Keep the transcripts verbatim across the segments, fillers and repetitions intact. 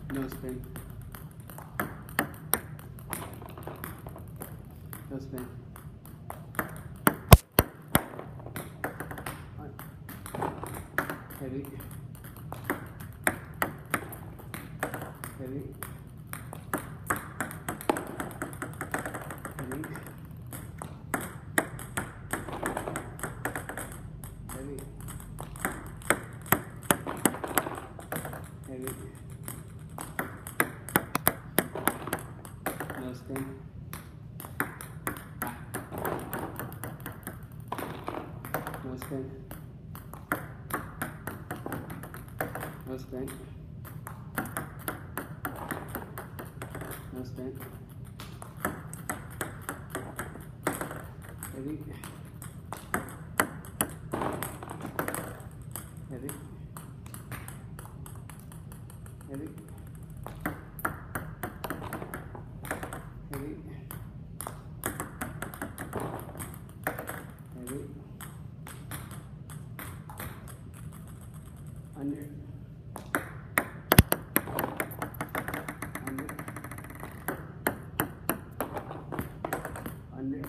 No spin. No spin. Heavy. Heavy. Heavy. Heavy. Heavy. No spin. No spin. No spin. No spin. Heavy. Heavy. Heavy. Heavy. Heavy. Under. Under. Under.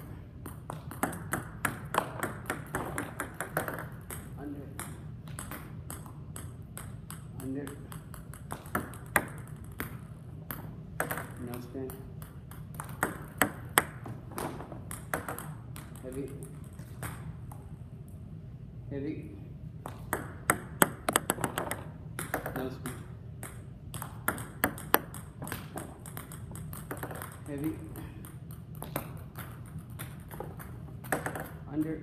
Under. Under. No spin. Heavy. Heavy. No spin. Heavy. Under.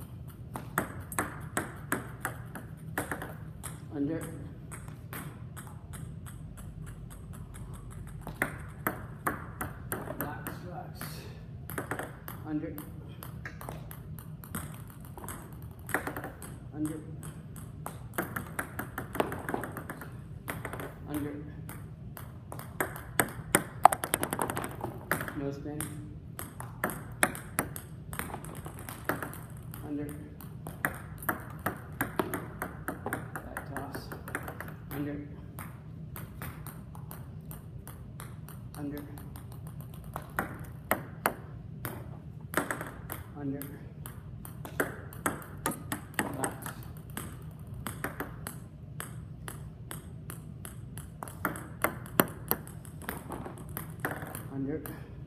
Under. Relax, relax. Under. Under. Under. No spin. Under. Back toss. Under. Under. Under. Relax. Under.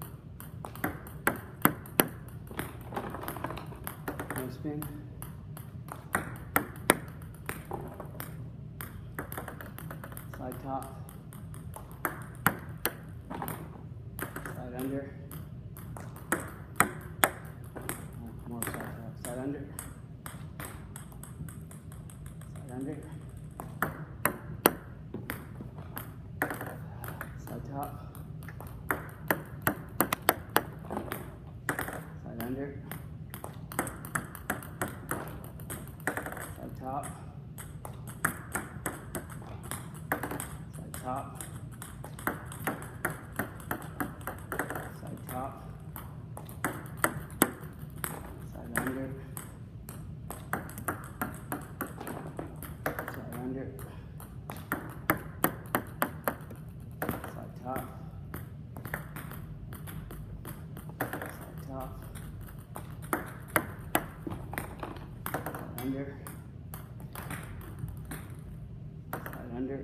No spin. Side top. Side under. More side top. Side under. Side under. Side top. Side under. Side top. Side top. Side top. Side under. Side under. Side top. Side top. Side under. Side under.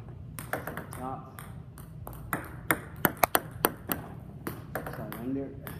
Side top. Side under.